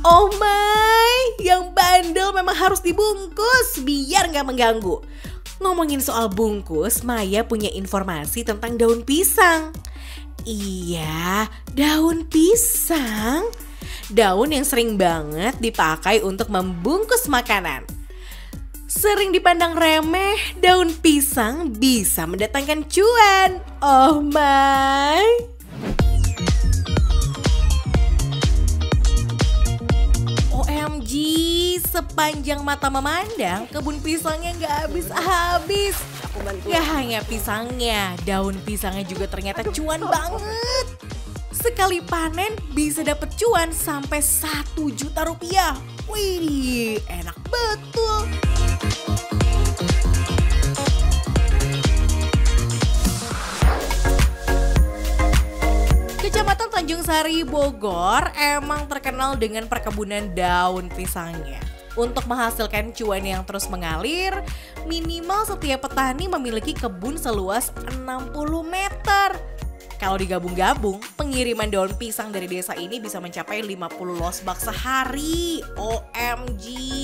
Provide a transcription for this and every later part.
Oh my, yang bandel memang harus dibungkus biar nggak mengganggu. Ngomongin soal bungkus, Maya punya informasi tentang daun pisang. Iya, daun pisang. Daun yang sering banget dipakai untuk membungkus makanan. Sering dipandang remeh, daun pisang bisa mendatangkan cuan. Oh my. OMG, sepanjang mata memandang, kebun pisangnya nggak habis-habis. Gak hanya pisangnya, daun pisangnya juga ternyata cuan banget. Sekali panen bisa dapet cuan sampai 1 juta rupiah. Wih, enak betul. Kecamatan Tanjung Sari, Bogor emang terkenal dengan perkebunan daun pisangnya. Untuk menghasilkan cuan yang terus mengalir, minimal setiap petani memiliki kebun seluas 60 meter. Kalau digabung-gabung, pengiriman daun pisang dari desa ini bisa mencapai 50 losbak sehari. OMG,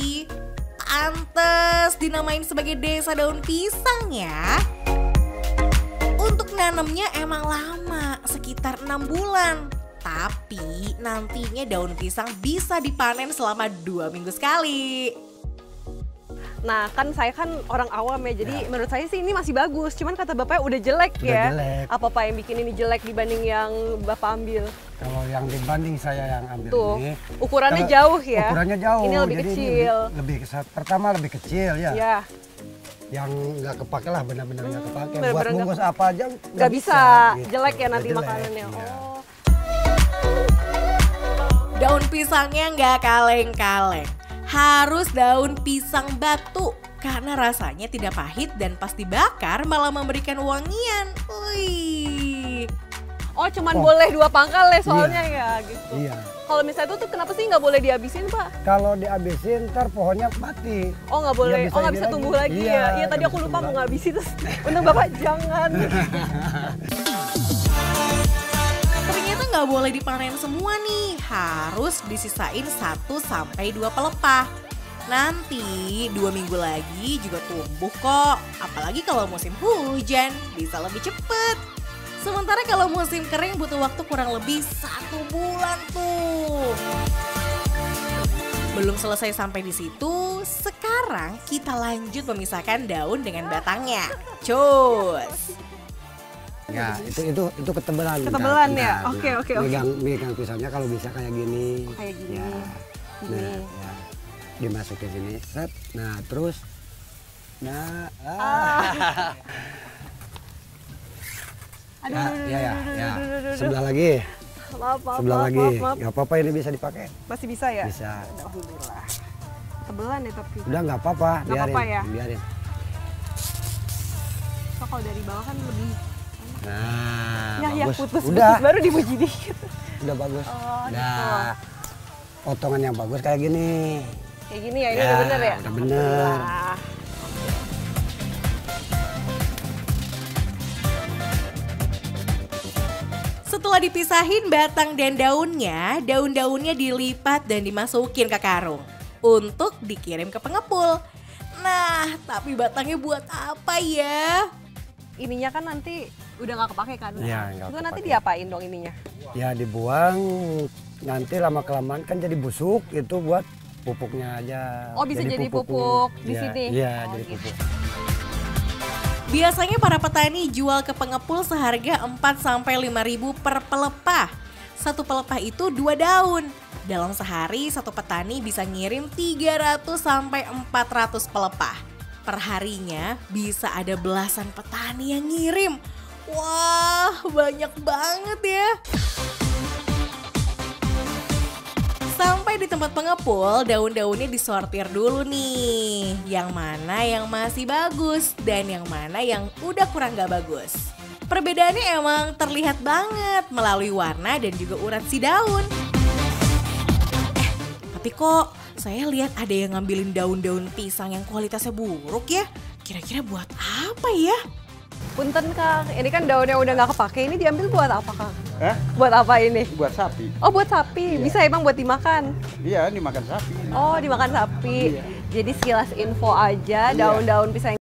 pantes dinamain sebagai desa daun pisang ya. Untuk nanamnya emang lama, sekitar 6 bulan. Tapi nantinya daun pisang bisa dipanen selama 2 minggu sekali. Nah kan saya kan orang awam ya, jadi menurut saya sih ini masih bagus. Cuman kata Bapak udah jelek ya. Jelek. Apa Pak yang bikin ini jelek dibanding yang Bapak ambil? Kalau yang dibanding saya yang ambil tuh, ini. Ukurannya jauh ya? Ukurannya jauh. Ini lebih kecil. Pertama lebih kecil ya. Ya. Yang nggak kepake lah, benar-benar nggak kepake. Buat bungkus apa aja nggak bisa. Gitu. Jelek ya nanti makanannya. Iya. Oh. Daun pisangnya nggak kaleng-kaleng. Harus daun pisang batu karena rasanya tidak pahit dan pas dibakar malah memberikan wangian. Wih. Oh cuman boleh 2 pangkal ya soalnya ya gitu. Iya. Kalau misalnya itu tuh kenapa sih nggak boleh dihabisin Pak? Kalau dihabisin ntar pohonnya mati. Oh nggak boleh, nggak bisa tumbuh lagi ya? Iya tadi aku lupa mau ngabisin terus untung Bapak jangan. Ternyata nggak boleh dipanen semua nih, harus disisain 1-2 pelepah. Nanti 2 minggu lagi juga tumbuh kok, apalagi kalau musim hujan bisa lebih cepet. Sementara kalau musim kering butuh waktu kurang lebih 1 bulan tuh. Belum selesai sampai di situ, sekarang kita lanjut memisahkan daun dengan batangnya. Cus. Ya, itu ketebalan. Ketebalan ya? Oke. Megang pisangnya kalau bisa kayak gini. Kayak gini. Ya. Nah, ya. Dimasukin sini, set. Nah, terus. Nah, Aduh, ya. Sebelah lagi. Maaf. Gak apa-apa, ini bisa dipakai. Masih bisa ya? Bisa. Alhamdulillah. Tebelan ya tapi. Udah nggak apa-apa, biarin. So, kalau dari bawah kan lebih. Nah, ya, bagus. Putus Udah. baru dipuji dikit. Udah bagus. Oh, nah, potongan yang bagus kayak gini. Kayak gini ya, ini udah bener ya? Udah bener. Setelah dipisahin batang dan daunnya, daun-daunnya dilipat dan dimasukin ke karung untuk dikirim ke pengepul. Nah, tapi batangnya buat apa ya? Ininya kan nanti udah nggak kepake kan? Iya, nggak itu kepake. Nanti diapain dong ininya? Ya dibuang, nanti lama-kelamaan kan jadi busuk, itu buat pupuknya aja. Oh bisa jadi pupuk di sini? Iya, jadi pupuk. Biasanya para petani jual ke pengepul seharga 4-5 ribu per pelepah. 1 pelepah itu 2 daun. Dalam sehari satu petani bisa ngirim 300-400 pelepah. Perharinya bisa ada belasan petani yang ngirim. Wah, banyak banget ya. Sampai di tempat pengepul, daun-daunnya disortir dulu nih. Yang mana yang masih bagus dan yang mana yang udah kurang gak bagus. Perbedaannya emang terlihat banget melalui warna dan juga urat si daun. Tapi kok saya lihat ada yang ngambilin daun-daun pisang yang kualitasnya buruk ya. Kira-kira buat apa ya? Punten Kang, ini kan daunnya udah nggak kepake, ini diambil buat apa Kang? Hah? Buat apa ini? Buat sapi. Oh buat sapi, Iya. bisa emang buat dimakan? Iya, dimakan sapi. Oh dimakan sapi. Iya. Jadi sekilas info aja, daun-daun pisang